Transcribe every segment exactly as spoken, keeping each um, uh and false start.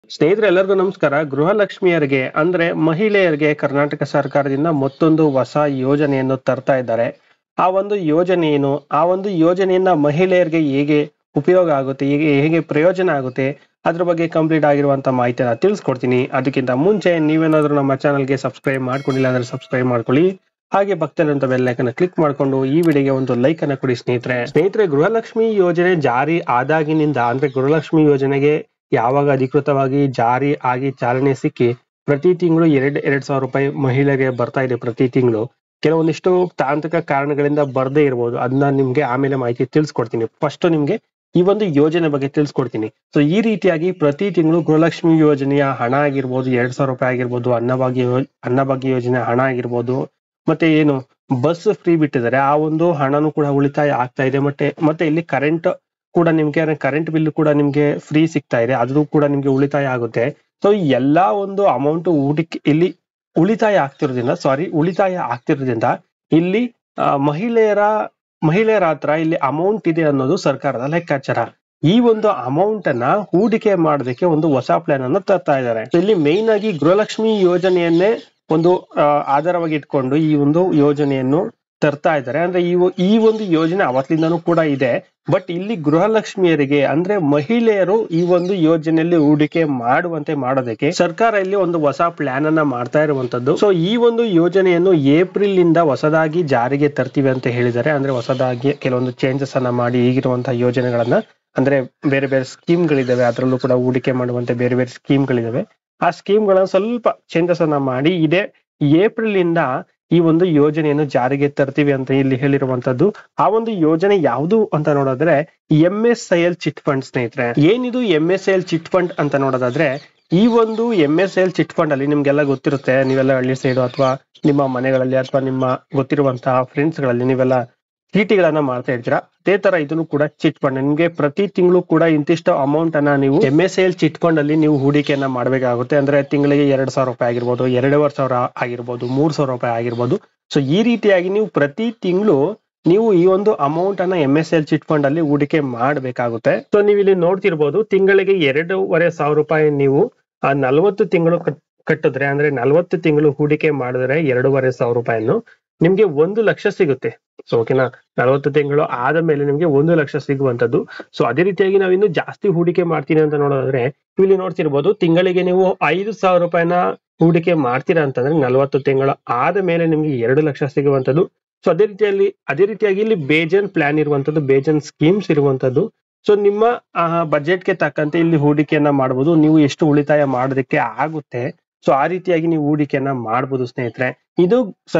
ಸ್ನೇಹಿತರೆ ಎಲ್ಲರಿಗೂ ನಮಸ್ಕಾರ. ಗೃಹಲಕ್ಷ್ಮಿಯರಿಗೆ ಅಂದ್ರೆ ಮಹಿಳೆಯರಿಗೆ ಕರ್ನಾಟಕ ಸರ್ಕಾರದಿಂದ ಮತ್ತೊಂದು ಹೊಸ ಯೋಜನೆಯನ್ನು ತರ್ತಾ ಇದ್ದಾರೆ. ಆ ಒಂದು ಯೋಜನೆ ಏನು, ಆ ಒಂದು ಯೋಜನೆಯಿಂದ ಮಹಿಳೆಯರಿಗೆ ಹೇಗೆ ಉಪಯೋಗ ಆಗುತ್ತೆ, ಹೇಗೆ ಹೇಗೆ ಪ್ರಯೋಜನ ಆಗುತ್ತೆ, ಅದ್ರ ಬಗ್ಗೆ ಕಂಪ್ಲೀಟ್ ಆಗಿರುವಂತ ಮಾಹಿತಿನ ತಿಳಿಸ್ಕೊಡ್ತೀನಿ. ಅದಕ್ಕಿಂತ ಮುಂಚೆ ನೀವೇನಾದ್ರೂ ನಮ್ಮ ಚಾನಲ್ಗೆ ಸಬ್ಸ್ಕ್ರೈಬ್ ಮಾಡ್ಕೊಂಡಿಲ್ಲ ಅಂದ್ರೆ ಸಬ್ಸ್ಕ್ರೈಬ್ ಮಾಡ್ಕೊಳ್ಳಿ. ಹಾಗೆ ಪಕ್ಕದಲ್ಲಿರುವಂತ ಬೆಲ್ ಐಕಾನ್ ಕ್ಲಿಕ್ ಮಾಡ್ಕೊಂಡು ಈ ವಿಡಿಯೋಗೆ ಒಂದು ಲೈಕ್ ಅನ್ನ ಕೊಡಿ. ಸ್ನೇಹಿತರೆ ಸ್ನೇಹಿತರೆ ಗೃಹಲಕ್ಷ್ಮಿ ಯೋಜನೆ ಜಾರಿ ಆದಾಗಿನಿಂದ ಅಂದ್ರೆ ಗೃಹಲಕ್ಷ್ಮಿ ಯೋಜನೆಗೆ ಯಾವಾಗ ಅಧಿಕೃತವಾಗಿ ಜಾರಿ ಆಗಿ ಚಾಲನೆ ಸಿಕ್ಕಿ ಪ್ರತಿ ತಿಂಗಳು ಎರಡ್ ಎರಡ್ ಸಾವಿರ ರೂಪಾಯಿ ಮಹಿಳೆಗೆ ಬರ್ತಾ ಇದೆ ಪ್ರತಿ ತಿಂಗಳು. ಕೆಲವೊಂದಿಷ್ಟು ತಾಂತ್ರಿಕ ಕಾರಣಗಳಿಂದ ಬರ್ದೇ ಇರಬಹುದು, ಅದನ್ನ ನಿಮ್ಗೆ ಆಮೇಲೆ ಮಾಹಿತಿ ತಿಳಿಸ್ಕೊಡ್ತೀನಿ. ಫಸ್ಟ್ ನಿಮ್ಗೆ ಈ ಒಂದು ಯೋಜನೆ ಬಗ್ಗೆ ತಿಳಿಸ್ಕೊಡ್ತೀನಿ. ಸೊ ಈ ರೀತಿಯಾಗಿ ಪ್ರತಿ ತಿಂಗಳು ಗೃಹಲಕ್ಷ್ಮಿ ಯೋಜನೆಯ ಹಣ ಆಗಿರ್ಬೋದು, ಎರಡ್ ಸಾವಿರ ರೂಪಾಯಿ ಆಗಿರ್ಬೋದು, ಅನ್ನಭಾಗ್ಯ ಅನ್ನಭಾಗ್ಯ ಯೋಜನೆ ಹಣ ಆಗಿರ್ಬೋದು, ಮತ್ತೆ ಏನು ಬಸ್ ಫ್ರೀ ಬಿಟ್ಟಿದ್ದಾರೆ ಆ ಒಂದು ಹಣನೂ ಕೂಡ ಉಳಿತಾಯ ಆಗ್ತಾ ಇದೆ. ಮತ್ತೆ ಮತ್ತೆ ಇಲ್ಲಿ ಕರೆಂಟ್ ಕೂಡ ನಿಮ್ಗೆ ಕರೆಂಟ್ ಬಿಲ್ ಕೂಡ ನಿಮ್ಗೆ ಫ್ರೀ ಸಿಗ್ತಾ ಇದೆ, ಅದು ಕೂಡ ನಿಮ್ಗೆ ಉಳಿತಾಯ ಆಗುತ್ತೆ. ಸೊ ಎಲ್ಲಾ ಒಂದು ಅಮೌಂಟ್ ಹೂಡಿಕೆ ಇಲ್ಲಿ ಉಳಿತಾಯ ಆಗ್ತಿರೋದ್ರಿಂದ ಸಾರಿ ಉಳಿತಾಯ ಆಗ್ತಿರೋದ್ರಿಂದ ಇಲ್ಲಿ ಮಹಿಳೆಯರ ಮಹಿಳೆಯರ ಹತ್ರ ಇಲ್ಲಿ ಅಮೌಂಟ್ ಇದೆ ಅನ್ನೋದು ಸರ್ಕಾರದ ಲೆಕ್ಕಾಚಾರ. ಈ ಒಂದು ಅಮೌಂಟ್ ಅನ್ನ ಹೂಡಿಕೆ ಮಾಡೋದಕ್ಕೆ ಒಂದು ಹೊಸ ಪ್ಲಾನ್ ಅನ್ನ ತರ್ತಾ ಇದ್ದಾರೆ. ಇಲ್ಲಿ ಮೇನ್ ಆಗಿ ಗೃಹಲಕ್ಷ್ಮಿ ಯೋಜನೆಯನ್ನೇ ಒಂದು ಆಧಾರವಾಗಿ ಇಟ್ಕೊಂಡು ಈ ಒಂದು ಯೋಜನೆಯನ್ನು ತರ್ತಾ ಇದ್ದಾರೆ. ಅಂದ್ರೆ ಈ ಈ ಒಂದು ಯೋಜನೆ ಅವತ್ತಿಂದನೂ ಕೂಡ ಇದೆ. ಬಟ್ ಇಲ್ಲಿ ಗೃಹಲಕ್ಷ್ಮಿಯರಿಗೆ ಅಂದ್ರೆ ಮಹಿಳೆಯರು ಈ ಒಂದು ಯೋಜನೆಯಲ್ಲಿ ಹೂಡಿಕೆ ಮಾಡುವಂತೆ ಮಾಡೋದಕ್ಕೆ ಸರ್ಕಾರ ಇಲ್ಲಿ ಒಂದು ಹೊಸ ಪ್ಲಾನ್ ಅನ್ನ ಮಾಡ್ತಾ ಇರುವಂತದ್ದು. ಸೊ ಈ ಒಂದು ಯೋಜನೆಯನ್ನು ಏಪ್ರಿಲ್ ಇಂದ ಹೊಸದಾಗಿ ಜಾರಿಗೆ ತರ್ತೀವಿ ಅಂತ ಹೇಳಿದ್ದಾರೆ. ಅಂದ್ರೆ ಹೊಸದಾಗಿ ಕೆಲವೊಂದು ಚೇಂಜಸ್ ಅನ್ನ ಮಾಡಿ ಈಗಿರುವಂತಹ ಯೋಜನೆಗಳನ್ನ ಅಂದ್ರೆ ಬೇರೆ ಬೇರೆ ಸ್ಕೀಮ್ ಗಳಿದಾವೆ, ಅದರಲ್ಲೂ ಕೂಡ ಹೂಡಿಕೆ ಮಾಡುವಂತೆ ಬೇರೆ ಬೇರೆ ಸ್ಕೀಮ್ ಗಳಿದಾವೆ. ಆ ಸ್ಕೀಮ್ ಗಳನ್ನ ಸ್ವಲ್ಪ ಚೇಂಜಸ್ ಅನ್ನ ಮಾಡಿ ಇದೇ ಏಪ್ರಿಲ್ ಇಂದ ಈ ಒಂದು ಯೋಜನೆಯನ್ನು ಜಾರಿಗೆ ತರ್ತೀವಿ ಅಂತ ಇಲ್ಲಿ ಹೇಳಿರುವಂತದ್ದು. ಆ ಒಂದು ಯೋಜನೆ ಯಾವುದು ಅಂತ ನೋಡಿದ್ರೆ M S I L chit fund. ಸ್ನೇಹಿತರೆ ಏನಿದು M S I L chit fund ಅಂತ ನೋಡೋದಾದ್ರೆ ಈ ಒಂದು M S I L chit fund ಅಲ್ಲಿ ನಿಮ್ಗೆಲ್ಲ ಗೊತ್ತಿರುತ್ತೆ, ನೀವೆಲ್ಲ ಹಳ್ಳಿ ಸೈಡ್ ಅಥವಾ ನಿಮ್ಮ ಮನೆಗಳಲ್ಲಿ ಅಥವಾ ನಿಮ್ಮ ಗೊತ್ತಿರುವಂತಹ ಫ್ರೆಂಡ್ಸ್ ಗಳಲ್ಲಿ ನೀವೆಲ್ಲ ಚೀಟಿಗಳನ್ನ ಮಾಡ್ತಾ ಇರ್ತೀರಾ. ಅದೇ ತರ ಇದನ್ನು ಕೂಡ ಚಿಟ್ ಫಂಡ್. ನಿಮ್ಗೆ ಪ್ರತಿ ತಿಂಗಳು ಕೂಡ ಇಂತಿಷ್ಟು ಅಮೌಂಟ್ ಅನ್ನ ನೀವು M S I L chit fund ಅಲ್ಲಿ ನೀವು ಹೂಡಿಕೆಯನ್ನ ಮಾಡ್ಬೇಕಾಗುತ್ತೆ. ಅಂದ್ರೆ ತಿಂಗಳಿಗೆ ಎರಡ್ ಸಾವಿರ ರೂಪಾಯಿ ಆಗಿರ್ಬೋದು, ಎರಡೂವರೆ ಸಾವಿರ ಆಗಿರ್ಬೋದು, ಮೂರ್ ಸಾವಿರ ರೂಪಾಯಿ ಆಗಿರ್ಬೋದು. ಸೊ ಈ ರೀತಿಯಾಗಿ ನೀವು ಪ್ರತಿ ತಿಂಗಳು ನೀವು ಈ ಒಂದು ಅಮೌಂಟ್ ಅನ್ನ M S I L chit fund ಅಲ್ಲಿ ಹೂಡಿಕೆ ಮಾಡ್ಬೇಕಾಗುತ್ತೆ. ಸೊ ನೀವು ಇಲ್ಲಿ ನೋಡ್ತಿರ್ಬೋದು, ತಿಂಗಳಿಗೆ ಎರಡೂವರೆ ಸಾವಿರ ರೂಪಾಯಿ ನೀವು ಆ ನಲ್ವತ್ತು ತಿಂಗಳು ಕಟ್ಟಿದ್ರೆ ಅಂದ್ರೆ ನಲ್ವತ್ತು ತಿಂಗಳು ಹೂಡಿಕೆ ಮಾಡಿದ್ರೆ ಎರಡೂವರೆ ಸಾವಿರ ರೂಪಾಯಿಯನ್ನು ನಿಮ್ಗೆ ಒಂದು ಲಕ್ಷ ಸಿಗುತ್ತೆ. ಸೊ ಓಕೆನಾ, ನಲವತ್ತು ತಿಂಗಳು ಆದ ಮೇಲೆ ನಿಮ್ಗೆ ಒಂದು ಲಕ್ಷ ಸಿಗುವಂತದ್ದು. ಸೊ ಅದೇ ರೀತಿಯಾಗಿ ನಾವು ಇನ್ನು ಜಾಸ್ತಿ ಹೂಡಿಕೆ ಮಾಡ್ತೀನಿ ಅಂತ ನೋಡೋದಾದ್ರೆ ಇಲ್ಲಿ ನೋಡ್ತಿರ್ಬೋದು, ತಿಂಗಳಿಗೆ ನೀವು ಐದು ಸಾವಿರ ರೂಪಾಯಿನ ಹೂಡಿಕೆ ಮಾಡ್ತೀರಾ ಅಂತಂದ್ರೆ ನಲವತ್ತು ತಿಂಗಳು ಆದ ಮೇಲೆ ನಿಮ್ಗೆ ಎರಡು ಲಕ್ಷ ಸಿಗುವಂತದ್ದು. ಸೊ ಅದೇ ರೀತಿಯಲ್ಲಿ ಅದೇ ರೀತಿಯಾಗಿ ಇಲ್ಲಿ ಬೇಜನ್ ಪ್ಲಾನ್ ಇರುವಂತದ್ದು, ಬೇಜನ್ ಸ್ಕೀಮ್ಸ್ ಇರುವಂತದ್ದು. ಸೊ ನಿಮ್ಮ ಬಜೆಟ್ಗೆ ತಕ್ಕಂತೆ ಇಲ್ಲಿ ಹೂಡಿಕೆಯನ್ನ ಮಾಡಬಹುದು, ನೀವು ಎಷ್ಟು ಉಳಿತಾಯ ಮಾಡೋದಕ್ಕೆ ಆಗುತ್ತೆ ಸೊ ಆ ರೀತಿಯಾಗಿ ನೀವು ಹೂಡಿಕೆಯನ್ನ ಮಾಡಬಹುದು. ಸ್ನೇಹಿತರೆ ಇದು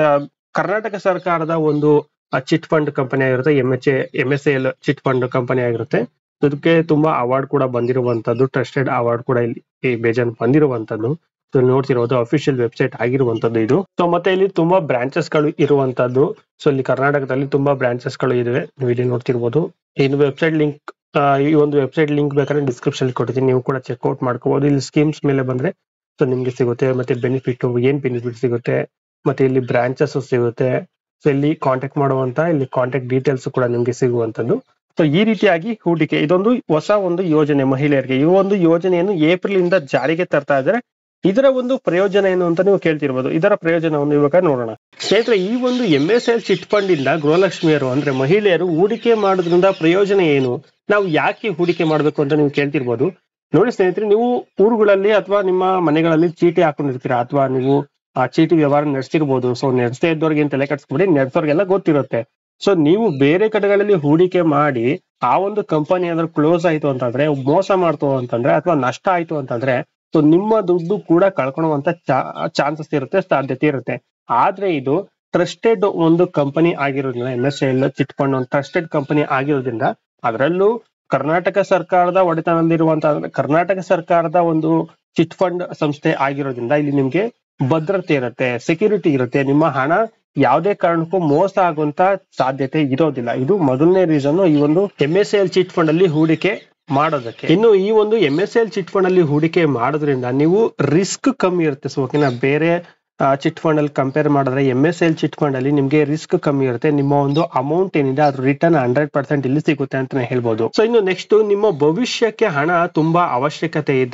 ಕರ್ನಾಟಕ ಸರ್ಕಾರದ ಒಂದು ಚಿಟ್ ಫಂಡ್ ಕಂಪನಿ ಆಗಿರುತ್ತೆ, M H M S I L chit fund company ಆಗಿರುತ್ತೆ. ಇದಕ್ಕೆ ತುಂಬಾ ಅವಾರ್ಡ್ ಕೂಡ ಬಂದಿರುವಂತದ್ದು, ಟ್ರಸ್ಟೆಡ್ ಅವಾರ್ಡ್ ಕೂಡ ಇಲ್ಲಿ ಬೇಜಾನ್ ಬಂದಿರುವಂತದ್ದು. ನೋಡ್ತಿರೋದು ಅಫಿಷಿಯಲ್ ವೆಬ್ಸೈಟ್ ಆಗಿರುವಂತದ್ದು ಇದು. ಸೊ ಮತ್ತೆ ಇಲ್ಲಿ ತುಂಬಾ ಬ್ರಾಂಚಸ್ ಗಳು ಇರುವಂತದ್ದು. ಸೊ ಇಲ್ಲಿ ಕರ್ನಾಟಕದಲ್ಲಿ ತುಂಬಾ ಬ್ರಾಂಚಸ್ ಗಳು ಇದಾವೆ, ನೀವು ಇಲ್ಲಿ ನೋಡ್ತಿರ್ಬೋದು. ಇನ್ನು ವೆಬ್ಸೈಟ್ ಲಿಂಕ್ ಈ ಒಂದು ವೆಬ್ಸೈಟ್ ಲಿಂಕ್ ಬೇಕಾದ್ರೆ ಡಿಸ್ಕ್ರಿಪ್ಷನ್ ಕೊಡ್ತೀನಿ, ನೀವು ಕೂಡ ಚೆಕ್ಔಟ್ ಮಾಡ್ಕೋಬಹುದು. ಇಲ್ಲಿ ಸ್ಕೀಮ್ಸ್ ಮೇಲೆ ಬಂದ್ರೆ ಸೊ ನಿಮ್ಗೆ ಸಿಗುತ್ತೆ, ಮತ್ತೆ ಬೆನಿಫಿಟ್ ಏನ್ ಬೆನಿಫಿಟ್ ಸಿಗುತ್ತೆ, ಮತ್ತೆ ಇಲ್ಲಿ ಬ್ರಾಂಚಸ್ ಸಿಗುತ್ತೆ. ಸೊ ಇಲ್ಲಿ ಕಾಂಟ್ಯಾಕ್ಟ್ ಮಾಡುವಂತ ಇಲ್ಲಿ ಕಾಂಟ್ಯಾಕ್ಟ್ ಡೀಟೇಲ್ಸ್ ಕೂಡ ನಿಮ್ಗೆ ಸಿಗುವಂತದ್ದು. ಸೊ ಈ ರೀತಿಯಾಗಿ ಹೂಡಿಕೆ ಇದೊಂದು ಹೊಸ ಒಂದು ಯೋಜನೆ ಮಹಿಳೆಯರಿಗೆ. ಈ ಒಂದು ಯೋಜನೆಯನ್ನು ಏಪ್ರಿಲ್ ಇಂದ ಜಾರಿಗೆ ತರ್ತಾ ಇದ್ದಾರೆ. ಇದರ ಒಂದು ಪ್ರಯೋಜನ ಏನು ಅಂತ ನೀವು ಕೇಳ್ತಿರ್ಬೋದು. ಇದರ ಪ್ರಯೋಜನವನ್ನು ಇವಾಗ ನೋಡೋಣ. ಸ್ನೇಹಿತರೆ ಈ ಒಂದು M S I L chit fund ಇಂದ ಗೃಹಲಕ್ಷ್ಮಿಯರು ಅಂದ್ರೆ ಮಹಿಳೆಯರು ಹೂಡಿಕೆ ಮಾಡೋದ್ರಿಂದ ಪ್ರಯೋಜನ ಏನು, ನಾವು ಯಾಕೆ ಹೂಡಿಕೆ ಮಾಡ್ಬೇಕು ಅಂತ ನೀವು ಕೇಳ್ತಿರ್ಬೋದು. ನೋಡಿ ಸ್ನೇಹಿತರೆ, ನೀವು ಊರುಗಳಲ್ಲಿ ಅಥವಾ ನಿಮ್ಮ ಮನೆಗಳಲ್ಲಿ ಚೀಟಿ ಹಾಕೊಂಡಿರ್ತೀರಾ ಅಥವಾ ನೀವು ಆ ಚೀಟಿ ವ್ಯವಹಾರ ನಡೆಸ್ತಿರ್ಬೋದು. ಸೊ ನಡೆಸದೇ ಇದ್ದವ್ರಿಗೆ ಏನ್ ತಲೆ ಕಟ್ಸ್ಕೊಬಿಡಿ, ನಡೆಸೋರ್ಗೆಲ್ಲ ಗೊತ್ತಿರುತ್ತೆ. ಸೊ ನೀವು ಬೇರೆ ಕಡೆಗಳಲ್ಲಿ ಹೂಡಿಕೆ ಮಾಡಿ ಆ ಒಂದು ಕಂಪನಿ ಏನಾದ್ರು ಕ್ಲೋಸ್ ಆಯ್ತು ಅಂತಂದ್ರೆ, ಮೋಸ ಮಾಡ್ತು ಅಂತಂದ್ರೆ ಅಥವಾ ನಷ್ಟ ಆಯ್ತು ಅಂತಂದ್ರೆ ಸೊ ನಿಮ್ಮ ದುಡ್ಡು ಕೂಡ ಕಳ್ಕೊಳ್ಳುವಂತ ಚಾನ್ಸಸ್ ಇರುತ್ತೆ, ಸಾಧ್ಯತೆ ಇರುತ್ತೆ. ಆದ್ರೆ ಇದು ಟ್ರಸ್ಟೆಡ್ ಒಂದು ಕಂಪನಿ ಆಗಿರೋದ್ರಿಂದ M S I L chit fund ಒಂದು ಟ್ರಸ್ಟೆಡ್ ಕಂಪನಿ ಆಗಿರೋದ್ರಿಂದ, ಅದರಲ್ಲೂ ಕರ್ನಾಟಕ ಸರ್ಕಾರದ ಒಡೆತನದಲ್ಲಿರುವಂತಹ ಕರ್ನಾಟಕ ಸರ್ಕಾರದ ಒಂದು ಚಿಟ್ ಫಂಡ್ ಸಂಸ್ಥೆ ಆಗಿರೋದ್ರಿಂದ ಇಲ್ಲಿ ನಿಮ್ಗೆ ಭದ್ರತೆ ಇರುತ್ತೆ, ಸೆಕ್ಯೂರಿಟಿ ಇರುತ್ತೆ. ನಿಮ್ಮ ಹಣ ಯಾವುದೇ ಕಾರಣಕ್ಕೂ ಮೋಸ ಆಗುವಂತ ಸಾಧ್ಯತೆ ಇರೋದಿಲ್ಲ. ಇದು ಮೊದಲನೇ ರೀಸನ್ ಈ ಒಂದು M S I L chit fund ಅಲ್ಲಿ ಹೂಡಿಕೆ ಮಾಡೋದಕ್ಕೆ. ಇನ್ನು ಈ ಒಂದು M S I L chit fund ಅಲ್ಲಿ ಹೂಡಿಕೆ ಮಾಡೋದ್ರಿಂದ ನೀವು ರಿಸ್ಕ್ ಕಮ್ಮಿ ಇರುತ್ತೆ. ಸೊ ಓಕೆನಾ, ಬೇರೆ ಚಿಟ್ ಫಂಡ್ ಅಲ್ಲಿ ಕಂಪೇರ್ ಮಾಡಿದ್ರೆ M S I L chit fund ಅಲ್ಲಿ ನಿಮ್ಗೆ ರಿಸ್ಕ್ ಕಮ್ಮಿ ಇರುತ್ತೆ. ನಿಮ್ಮ ಒಂದು ಅಮೌಂಟ್ ಏನಿದೆ ಅದ್ರ ರಿಟರ್ನ್ ಹಂಡ್ರೆಡ್ ಪರ್ಸೆಂಟ್ ಇಲ್ಲಿ ಸಿಗುತ್ತೆ ಅಂತ ಹೇಳ್ಬೋದು. ಸೊ ಇನ್ನು ನೆಕ್ಸ್ಟ್, ನಿಮ್ಮ ಭವಿಷ್ಯಕ್ಕೆ ಹಣ ತುಂಬಾ ಅವಶ್ಯಕತೆ ಇದ್ರೆ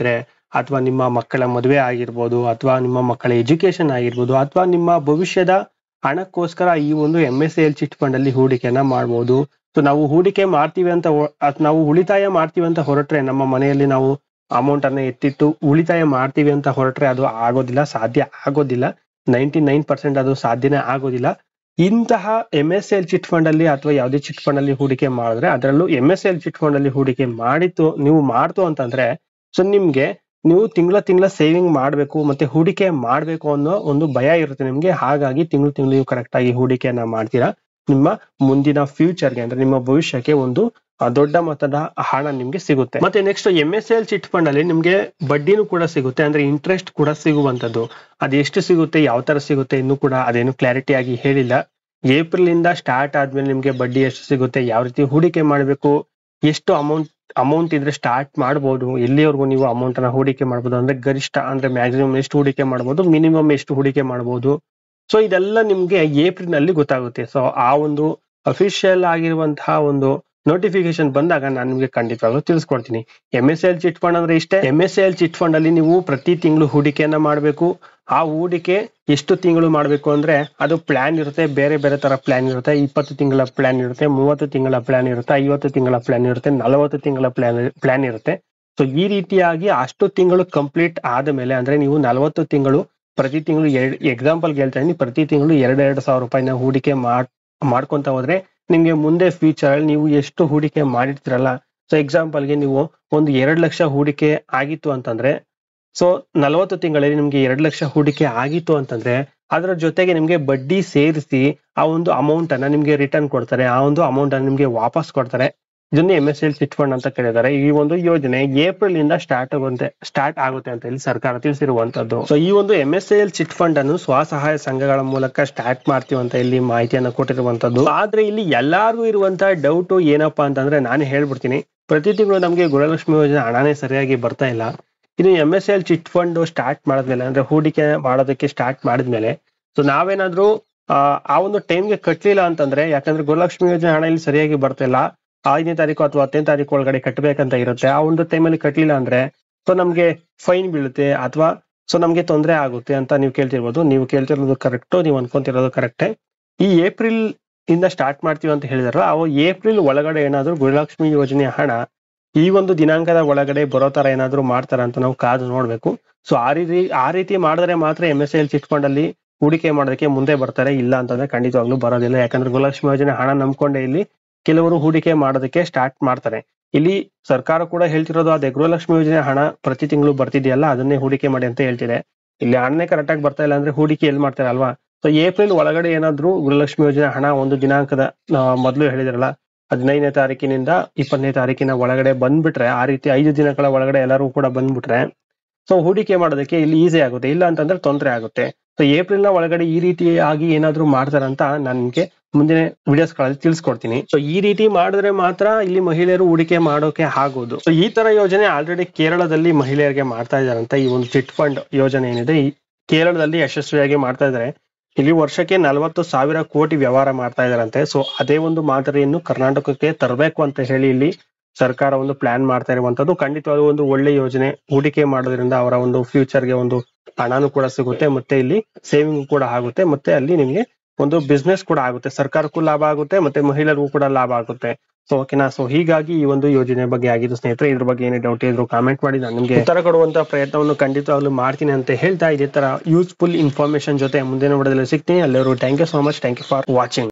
ಅಥವಾ ನಿಮ್ಮ ಮಕ್ಕಳ ಮದುವೆ ಆಗಿರ್ಬೋದು, ಅಥವಾ ನಿಮ್ಮ ಮಕ್ಕಳ ಎಜುಕೇಶನ್ ಆಗಿರ್ಬೋದು, ಅಥವಾ ನಿಮ್ಮ ಭವಿಷ್ಯದ ಹಣಕ್ಕೋಸ್ಕರ ಈ ಒಂದು M S C L chit fund ಅಲ್ಲಿ ಹೂಡಿಕೆಯನ್ನ ಮಾಡ್ಬೋದು. ಸೊ ನಾವು ಹೂಡಿಕೆ ಮಾಡ್ತೀವಿ ಅಂತ ನಾವು ಉಳಿತಾಯ ಮಾಡ್ತೀವಿ ಅಂತ ಹೊರಟ್ರೆ, ನಮ್ಮ ಮನೆಯಲ್ಲಿ ನಾವು ಅಮೌಂಟ್ ಅನ್ನ ಎತ್ತಿಟ್ಟು ಉಳಿತಾಯ ಮಾಡ್ತೀವಿ ಅಂತ ಹೊರಟ್ರೆ ಅದು ಆಗೋದಿಲ್ಲ, ಸಾಧ್ಯ ಆಗೋದಿಲ್ಲ. ನೈಂಟಿ ನೈನ್ ಪರ್ಸೆಂಟ್ ಅದು ಸಾಧ್ಯನೇ ಆಗೋದಿಲ್ಲ. ಇಂತಹ M S L chit fund ಅಲ್ಲಿ ಅಥವಾ ಯಾವುದೇ ಚಿಟ್ ಫಂಡ್ ಅಲ್ಲಿ ಹೂಡಿಕೆ ಮಾಡಿದ್ರೆ, ಅದರಲ್ಲೂ M S L chit fund ಅಲ್ಲಿ ಹೂಡಿಕೆ ಮಾಡಿತ್ತು ನೀವು ಮಾಡ್ತು ಅಂತಂದ್ರೆ, ಸೊ ನಿಮ್ಗೆ ನೀವು ತಿಂಗಳ ತಿಂಗಳ ಸೇವಿಂಗ್ ಮಾಡಬೇಕು ಮತ್ತೆ ಹೂಡಿಕೆ ಮಾಡಬೇಕು ಅನ್ನೋ ಒಂದು ಭಯ ಇರುತ್ತೆ ನಿಮ್ಗೆ. ಹಾಗಾಗಿ ತಿಂಗಳು ತಿಂಗಳು ನೀವು ಕರೆಕ್ಟ್ ಆಗಿ ಹೂಡಿಕೆಯನ್ನ ಮಾಡ್ತೀರಾ, ನಿಮ್ಮ ಮುಂದಿನ ಫ್ಯೂಚರ್ಗೆ ಅಂದ್ರೆ ನಿಮ್ಮ ಭವಿಷ್ಯಕ್ಕೆ ಒಂದು ದೊಡ್ಡ ಮೊತ್ತದ ಹಣ ನಿಮ್ಗೆ ಸಿಗುತ್ತೆ. ಮತ್ತೆ next M S L chit fund ಅಲ್ಲಿ ನಿಮ್ಗೆ ಬಡ್ಡಿನೂ ಕೂಡ ಸಿಗುತ್ತೆ, ಅಂದ್ರೆ ಇಂಟ್ರೆಸ್ಟ್ ಕೂಡ ಸಿಗುವಂತದ್ದು. ಅದು ಎಷ್ಟು ಸಿಗುತ್ತೆ, ಯಾವ ತರ ಸಿಗುತ್ತೆ ಇನ್ನೂ ಕೂಡ ಅದೇನು ಕ್ಲಾರಿಟಿ ಆಗಿ ಹೇಳಿಲ್ಲ. ಏಪ್ರಿಲ್ ಇಂದ ಸ್ಟಾರ್ಟ್ ಆದ್ಮೇಲೆ ನಿಮ್ಗೆ ಬಡ್ಡಿ ಎಷ್ಟು ಸಿಗುತ್ತೆ, ಯಾವ ರೀತಿ ಹೂಡಿಕೆ ಮಾಡಬೇಕು, ಎಷ್ಟು ಅಮೌಂಟ್ ಅಮೌಂಟ್ ಇದ್ರೆ ಸ್ಟಾರ್ಟ್ ಮಾಡಬಹುದು, ಎಲ್ಲಿವರೆಗೂ ನೀವು ಅಮೌಂಟ್ ಅನ್ನ ಹೂಡಿಕೆ ಮಾಡಬಹುದು, ಅಂದ್ರೆ ಗರಿಷ್ಠ ಅಂದ್ರೆ ಮ್ಯಾಕ್ಸಿಮಮ್ ಎಷ್ಟು ಹೂಡಿಕೆ ಮಾಡಬಹುದು, ಮಿನಿಮಮ್ ಎಷ್ಟು ಹೂಡಿಕೆ ಮಾಡಬಹುದು. ಸೊ ಇದೆಲ್ಲ ನಿಮ್ಗೆ ಏಪ್ರಿಲ್ ನಲ್ಲಿ ಗೊತ್ತಾಗುತ್ತೆ. ಸೊ ಆ ಒಂದು ಅಫಿಷಿಯಲ್ ಆಗಿರುವಂತಹ ಒಂದು ನೋಟಿಫಿಕೇಶನ್ ಬಂದಾಗ ನಾನು ನಿಮ್ಗೆ ಖಂಡಿತವಾಗ್ಲೂ ತಿಳಿಸ್ಕೊಡ್ತೀನಿ. M S L chit fund ಅಂದ್ರೆ ಇಷ್ಟೇ. M S L chit fund ಅಲ್ಲಿ ನೀವು ಪ್ರತಿ ತಿಂಗಳು ಹೂಡಿಕೆಯನ್ನ ಮಾಡಬೇಕು. ಆ ಹೂಡಿಕೆ ಎಷ್ಟು ತಿಂಗಳು ಮಾಡಬೇಕು ಅಂದ್ರೆ ಅದು ಪ್ಲಾನ್ ಇರುತ್ತೆ, ಬೇರೆ ಬೇರೆ ತರ ಪ್ಲಾನ್ ಇರುತ್ತೆ. ಇಪ್ಪತ್ತು ತಿಂಗಳ ಪ್ಲಾನ್ ಇರುತ್ತೆ, ಮೂವತ್ತು ತಿಂಗಳ ಪ್ಲಾನ್ ಇರುತ್ತೆ, ಐವತ್ತು ತಿಂಗಳ ಪ್ಲಾನ್ ಇರುತ್ತೆ, ನಲವತ್ತು ತಿಂಗಳ ಪ್ಲಾನ್ ಪ್ಲಾನ್ ಇರುತ್ತೆ. ಸೊ ಈ ರೀತಿಯಾಗಿ ಅಷ್ಟು ತಿಂಗಳು ಕಂಪ್ಲೀಟ್ ಆದ ಮೇಲೆ, ಅಂದ್ರೆ ನೀವು ನಲವತ್ತು ತಿಂಗಳು ಪ್ರತಿ ತಿಂಗಳು ಎರಡು ಎಕ್ಸಾಂಪಲ್ ಹೇಳ್ತಾ ಇದ್ದೀನಿ, ಪ್ರತಿ ತಿಂಗಳು ಎರಡು ಎರಡು ಸಾವಿರ ರೂಪಾಯಿನ ಹೂಡಿಕೆ ಮಾಡ್ ಮಾಡ್ಕೊಂತ ಹೋದ್ರೆ ನಿಮ್ಗೆ ಮುಂದೆ ಫ್ಯೂಚರ್ ಅಲ್ಲಿ ನೀವು ಎಷ್ಟು ಹೂಡಿಕೆ ಮಾಡಿರ್ತೀರಲ್ಲ, ಸೊ ಎಕ್ಸಾಂಪಲ್ಗೆ ನೀವು ಒಂದು ಎರಡು ಲಕ್ಷ ಹೂಡಿಕೆ ಆಗಿತ್ತು ಅಂತಂದ್ರೆ, ಸೊ ನಲವತ್ತು ತಿಂಗಳಲ್ಲಿ ನಿಮ್ಗೆ ಎರಡು ಲಕ್ಷ ಹೂಡಿಕೆ ಆಗಿತ್ತು ಅಂತಂದ್ರೆ ಅದರ ಜೊತೆಗೆ ನಿಮ್ಗೆ ಬಡ್ಡಿ ಸೇರಿಸಿ ಆ ಒಂದು ಅಮೌಂಟ್ ಅನ್ನ ನಿಮ್ಗೆ ರಿಟರ್ನ್ ಕೊಡ್ತಾರೆ, ಆ ಒಂದು ಅಮೌಂಟ್ ಅನ್ನ ನಿಮ್ಗೆ ವಾಪಸ್ ಕೊಡ್ತಾರೆ. ಇದನ್ನ M S L chit fund ಅಂತ ಕರೀತಾರೆ. ಈ ಒಂದು ಯೋಜನೆ ಏಪ್ರಿಲ್ ಇಂದ ಸ್ಟಾರ್ಟ್ ಆಗುತ್ತೆ ಸ್ಟಾರ್ಟ್ ಆಗುತ್ತೆ ಅಂತ ಇಲ್ಲಿ ಸರ್ಕಾರ ತಿಳಿಸಿರುವಂತದ್ದು. ಸೊ ಈ ಒಂದು M S L chit fund ಅನ್ನು ಸ್ವಸಹಾಯ ಸಂಘಗಳ ಮೂಲಕ ಸ್ಟಾರ್ಟ್ ಮಾಡ್ತೀವಿ ಅಂತ ಇಲ್ಲಿ ಮಾಹಿತಿಯನ್ನು ಕೊಟ್ಟಿರುವಂತದ್ದು. ಆದ್ರೆ ಇಲ್ಲಿ ಎಲ್ಲಾರ್ಗೂ ಇರುವಂತಹ ಡೌಟ್ ಏನಪ್ಪಾ ಅಂತಂದ್ರೆ, ನಾನು ಹೇಳ್ಬಿಡ್ತೀನಿ, ಪ್ರತಿ ತಿಂಗಳು ನಮ್ಗೆ ಗೃಹಲಕ್ಷ್ಮಿ ಯೋಜನೆ ಹಣನೇ ಸರಿಯಾಗಿ ಬರ್ತಾ ಇಲ್ಲ. ಇದು M S L chit fund start ಮಾಡಿದ್ಮೇಲೆ, ಅಂದ್ರೆ ಹೂಡಿಕೆ ಮಾಡೋದಕ್ಕೆ ಸ್ಟಾರ್ಟ್ ಮಾಡಿದ್ಮೇಲೆ, ಸೊ ನಾವೇನಾದ್ರೂ ಆ ಒಂದು ಟೈಮ್ಗೆ ಕಟ್ಲಿಲ್ಲ ಅಂತಂದ್ರೆ, ಯಾಕಂದ್ರೆ ಗೃಹಲಕ್ಷ್ಮಿ ಯೋಜನೆ ಹಣ ಇಲ್ಲಿ ಸರಿಯಾಗಿ ಬರ್ತಾ ಇಲ್ಲ, ಐದನೇ ತಾರೀಕು ಅಥವಾ ಹತ್ತನೇ ತಾರೀಕು ಒಳಗಡೆ ಕಟ್ಟಬೇಕಂತ ಇರುತ್ತೆ. ಆ ಒಂದು ಟೈಮಲ್ಲಿ ಕಟ್ಲಿಲ್ಲ ಅಂದ್ರೆ ಸೊ ನಮ್ಗೆ ಫೈನ್ ಬೀಳುತ್ತೆ ಅಥವಾ ಸೊ ನಮ್ಗೆ ತೊಂದರೆ ಆಗುತ್ತೆ ಅಂತ ನೀವು ಕೇಳ್ತಿರ್ಬೋದು. ನೀವು ಕೇಳ್ತಿರೋದು ಕರೆಕ್ಟು, ನೀವು ಅನ್ಕೊಂತಿರೋದು ಕರೆಕ್ಟೇ. ಈ ಏಪ್ರಿಲ್ ಇಂದ ಸ್ಟಾರ್ಟ್ ಮಾಡ್ತೀವಿ ಅಂತ ಹೇಳಿದಾರ, ಅವು ಏಪ್ರಿಲ್ ಒಳಗಡೆ ಏನಾದ್ರು ಗೃಹಲಕ್ಷ್ಮಿ ಯೋಜನೆಯ ಹಣ ಈ ಒಂದು ದಿನಾಂಕದ ಒಳಗಡೆ ಬರೋ ತರ ಏನಾದ್ರು ಮಾಡ್ತಾರ ಅಂತ ನಾವು ಕಾದು ನೋಡ್ಬೇಕು. ಸೊ ಆ ರೀತಿ ಆ ರೀತಿ ಮಾಡಿದ್ರೆ ಮಾತ್ರ M S L chit fund ಅಲ್ಲಿ ಹೂಡಿಕೆ ಮಾಡೋದಕ್ಕೆ ಮುಂದೆ ಬರ್ತಾರೆ, ಇಲ್ಲ ಅಂತಂದ್ರೆ ಖಂಡಿತವಾಗ್ಲೂ ಬರೋದಿಲ್ಲ. ಯಾಕಂದ್ರೆ ಗೃಹಲಕ್ಷ್ಮಿ ಯೋಜನೆ ಹಣ ನಂಬ್ಕೊಂಡೆ ಇಲ್ಲಿ ಕೆಲವರು ಹೂಡಿಕೆ ಮಾಡೋದಕ್ಕೆ ಸ್ಟಾರ್ಟ್ ಮಾಡ್ತಾರೆ. ಇಲ್ಲಿ ಸರ್ಕಾರ ಕೂಡ ಹೇಳ್ತಿರೋದು ಅದೇ, ಗೃಹಲಕ್ಷ್ಮಿ ಯೋಜನೆ ಹಣ ಪ್ರತಿ ತಿಂಗಳು ಬರ್ತಿದೆಯಲ್ಲ ಅದನ್ನೇ ಹೂಡಿಕೆ ಮಾಡಿ ಅಂತ ಹೇಳ್ತಿದೆ. ಇಲ್ಲಿ ಹಣನೇ ಕರೆಕ್ಟ್ ಆಗಿ ಬರ್ತಾ ಇಲ್ಲ ಅಂದ್ರೆ ಹೂಡಿಕೆ ಎಲ್ಲಿ ಮಾಡ್ತಾರೆ ಅಲ್ವಾ. ಸೊ ಏಪ್ರಿಲ್ ಒಳಗಡೆ ಏನಾದ್ರು ಗೃಹಲಕ್ಷ್ಮಿ ಯೋಜನೆ ಹಣ ಒಂದು ದಿನಾಂಕದ ಮೊದಲು ಹೇಳಿದ್ರಲ್ಲ ಹದಿನೈದನೇ ತಾರೀಕಿನಿಂದ ಇಪ್ಪತ್ತನೇ ತಾರೀಕಿನ ಒಳಗಡೆ ಬಂದ್ಬಿಟ್ರೆ, ಆ ರೀತಿ ಐದು ದಿನಗಳ ಒಳಗಡೆ ಎಲ್ಲರೂ ಕೂಡ ಬಂದ್ಬಿಟ್ರೆ ಸೊ ಹೂಡಿಕೆ ಮಾಡೋದಕ್ಕೆ ಇಲ್ಲಿ ಈಸಿ ಆಗುತ್ತೆ, ಇಲ್ಲ ಅಂತಂದ್ರೆ ತೊಂದರೆ ಆಗುತ್ತೆ. ಸೊ ಏಪ್ರಿಲ್ ನ ಒಳಗಡೆ ಈ ರೀತಿಯಾಗಿ ಏನಾದ್ರು ಮಾಡ್ತಾರಂತ ನಾನು ನಿಮ್ಗೆ ಮುಂದಿನ ವಿಡಿಯೋಸ್ ಗಳಲ್ಲಿ ತಿಳಿಸ್ಕೊಡ್ತೀನಿ. ಸೊ ಈ ರೀತಿ ಮಾಡಿದ್ರೆ ಮಾತ್ರ ಇಲ್ಲಿ ಮಹಿಳೆಯರು ಹೂಡಿಕೆ ಮಾಡೋಕೆ ಆಗೋದು. ಸೊ ಈ ತರ ಯೋಜನೆ ಆಲ್ರೆಡಿ ಕೇರಳದಲ್ಲಿ ಮಹಿಳೆಯರಿಗೆ ಮಾಡ್ತಾ ಇದಾರಂತ. ಈ ಒಂದು ಚಿಟ್ ಫಂಡ್ ಯೋಜನೆ ಏನಿದೆ ಈ ಕೇರಳದಲ್ಲಿ ಯಶಸ್ವಿಯಾಗಿ ಮಾಡ್ತಾ ಇದಾರೆ. ಇಲ್ಲಿ ವರ್ಷಕ್ಕೆ ನಲವತ್ತು ಸಾವಿರ ಕೋಟಿ ವ್ಯವಹಾರ ಮಾಡ್ತಾ ಇದಾರಂತೆ. ಸೊ ಅದೇ ಒಂದು ಮಾದರಿಯನ್ನು ಕರ್ನಾಟಕಕ್ಕೆ ತರಬೇಕು ಅಂತ ಹೇಳಿ ಇಲ್ಲಿ ಸರ್ಕಾರ ಒಂದು ಪ್ಲಾನ್ ಮಾಡ್ತಾ ಇರುವಂತದ್ದು. ಖಂಡಿತವಾದ ಒಂದು ಒಳ್ಳೆ ಯೋಜನೆ. ಹೂಡಿಕೆ ಮಾಡೋದ್ರಿಂದ ಅವರ ಒಂದು ಫ್ಯೂಚರ್ಗೆ ಒಂದು ಹಣನೂ ಕೂಡ ಸಿಗುತ್ತೆ, ಮತ್ತೆ ಇಲ್ಲಿ ಸೇವಿಂಗ್ ಕೂಡ ಆಗುತ್ತೆ, ಮತ್ತೆ ಅಲ್ಲಿ ನಿಮ್ಗೆ ಒಂದು ಬಿಸ್ನೆಸ್ ಕೂಡ ಆಗುತ್ತೆ, ಸರ್ಕಾರಕ್ಕೂ ಲಾಭ ಆಗುತ್ತೆ, ಮತ್ತೆ ಮಹಿಳೆಯರಿಗೂ ಕೂಡ ಲಾಭ ಆಗುತ್ತೆ. ಸೊ ಓಕೆನಾ. ಸೊ ಹೀಗಾಗಿ ಈ ಒಂದು ಯೋಜನೆ ಬಗ್ಗೆ ಆಗಿದ್ದು ಸ್ನೇಹಿತರೆ. ಇದ್ರ ಬಗ್ಗೆ ಏನೇ ಡೌಟ್ ಇದ್ರು ಕಾಮೆಂಟ್ ಮಾಡಿ, ನಾನು ನಿಮ್ಗೆ ಉತ್ತರ ಕೊಡುವಂತ ಪ್ರಯತ್ನವನ್ನು ಖಂಡಿತವಾಗ್ಲೂ ಮಾಡ್ತೀನಿ ಅಂತ ಹೇಳ್ತಾ, ಇದೇ ತರ ಯೂಸ್ಫುಲ್ ಇನ್ಫಾರ್ಮೇಶನ್ ಜೊತೆ ಮುಂದಿನ ವಿಡಿಯೋದಲ್ಲಿ ಸಿಗ್ತೀನಿ. ಎಲ್ಲರೂ thank you so much. Thank you for watching.